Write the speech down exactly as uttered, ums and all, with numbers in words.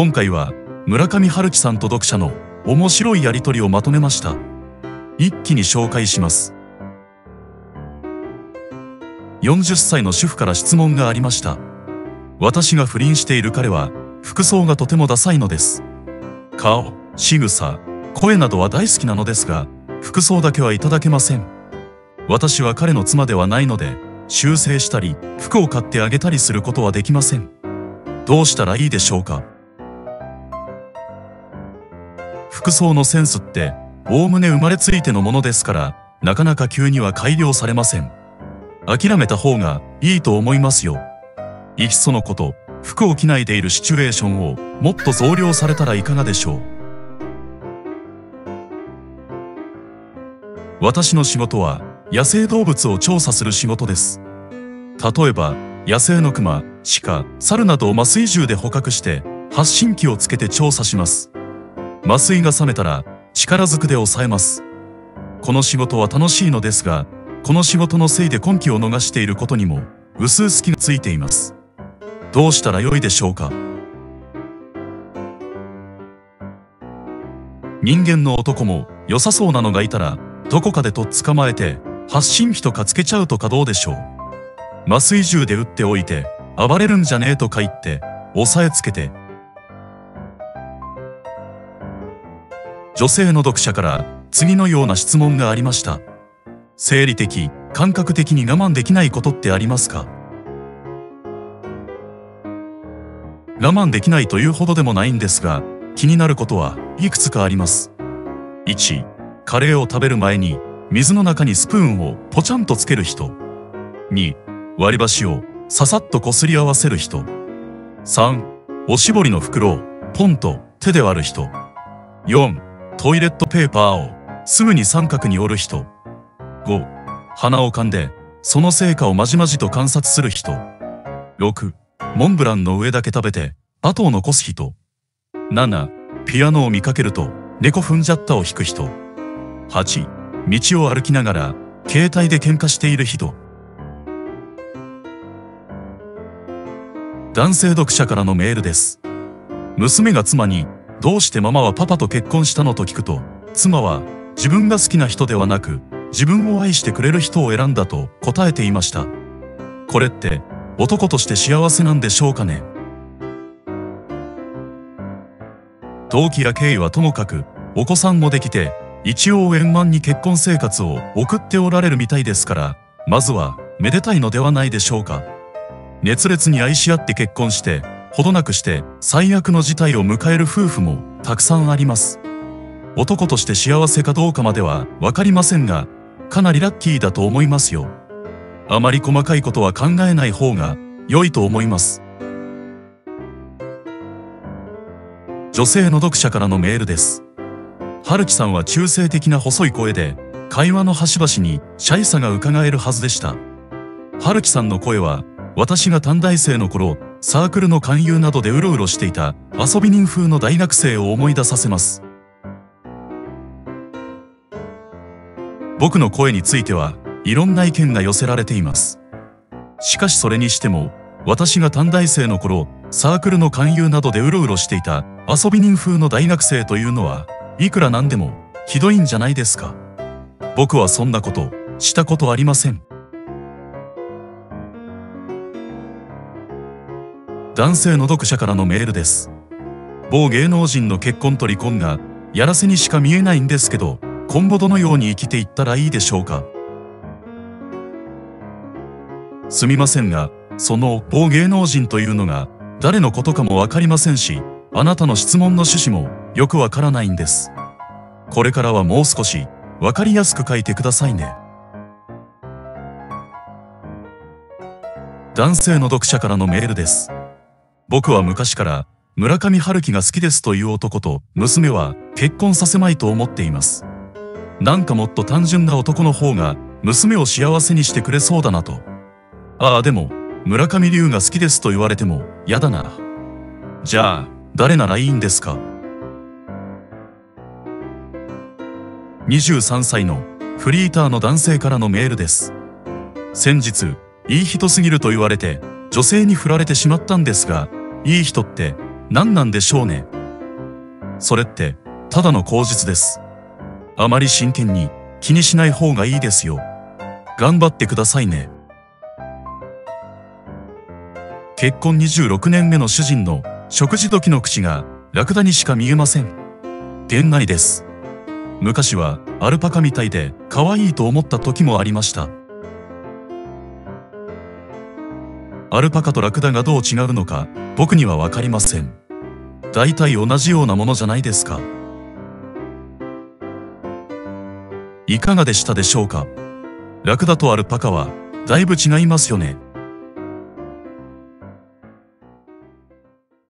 今回は村上春樹さんと読者の面白いやりとりをまとめました。一気に紹介します。よんじゅっさいの主婦から質問がありました。私が不倫している彼は服装がとてもダサいのです。顔、仕草、声などは大好きなのですが、服装だけはいただけません。私は彼の妻ではないので、修正したり服を買ってあげたりすることはできません。どうしたらいいでしょうか。服装のセンスっておおむね生まれついてのものですから、なかなか急には改良されません。諦めた方がいいと思いますよ。いっそのこと、服を着ないでいるシチュエーションをもっと増量されたらいかがでしょう。私の仕事は野生動物を調査する仕事です。例えば野生のクマ、鹿、猿などを麻酔銃で捕獲して発信機をつけて調査します。麻酔が冷めたら力ずくで抑えます。この仕事は楽しいのですが、この仕事のせいで婚期を逃していることにも薄々気がついています。どうしたらよいでしょうか。人間の男も良さそうなのがいたら、どこかでとっ捕まえて発信機とかつけちゃうとかどうでしょう。麻酔銃で撃っておいて暴れるんじゃねえとか言って押さえつけて。女性の読者から次のような質問がありました。生理的、感覚的に我慢できないことってありますか。我慢できないというほどでもないんですが、気になることはいくつかあります。いち、カレーを食べる前に水の中にスプーンをポチャンとつける人。に、割り箸をささっとこすり合わせる人。さん、おしぼりの袋をポンと手で割る人。よん、トイレットペーパーをすぐに三角に折る人。ご、鼻をかんでその成果をまじまじと観察する人。ろく、モンブランの上だけ食べて後を残す人。なな、ピアノを見かけると猫踏んじゃったを弾く人。はち、道を歩きながら携帯で喧嘩している人。男性読者からのメールです。娘が妻にどうしてママはパパと結婚したのと聞くと、妻は自分が好きな人ではなく自分を愛してくれる人を選んだと答えていました。これって男として幸せなんでしょうかね。動機や経緯はともかく、お子さんもできて一応円満に結婚生活を送っておられるみたいですから、まずはめでたいのではないでしょうか。熱烈に愛し合って結婚してほどなくして最悪の事態を迎える夫婦もたくさんあります。男として幸せかどうかまでは分かりませんが、かなりラッキーだと思いますよ。あまり細かいことは考えない方が良いと思います。女性の読者からのメールです。春樹さんは中性的な細い声で、会話の端々にシャイさが伺えるはずでした。春樹さんの声は、私が短大生の頃、サークルの勧誘などでうろうろしていた遊び人風の大学生を思い出させます。僕の声についてはいろんな意見が寄せられています。しかしそれにしても、私が短大生の頃、サークルの勧誘などでうろうろしていた遊び人風の大学生というのは、いくらなんでもひどいんじゃないですか。僕はそんなことしたことありません。男性の読者からのメールです。某芸能人の結婚と離婚がやらせにしか見えないんですけど、今後どのように生きていったらいいでしょうか。すみませんが、その某芸能人というのが誰のことかもわかりませんし、あなたの質問の趣旨もよくわからないんです。これからはもう少しわかりやすく書いてくださいね。男性の読者からのメールです。僕は昔から村上春樹が好きですという男と娘は結婚させまいと思っています。なんかもっと単純な男の方が娘を幸せにしてくれそうだなと。ああでも村上龍が好きですと言われてもやだな。じゃあ誰ならいいんですか。にじゅうさんさいのフリーターの男性からのメールです。先日いい人すぎると言われて女性に振られてしまったんですが、いい人って何なんでしょうね。それって、ただの口実です。あまり真剣に気にしない方がいいですよ。頑張ってくださいね。結婚にじゅうろくねんめの主人の食事時の口がラクダにしか見えません。げんなりです。昔はアルパカみたいで可愛いと思った時もありました。アルパカとラクダがどう違うのか僕にはわかりません。大体同じようなものじゃないですか。いかがでしたでしょうか。ラクダとアルパカはだいぶ違いますよね。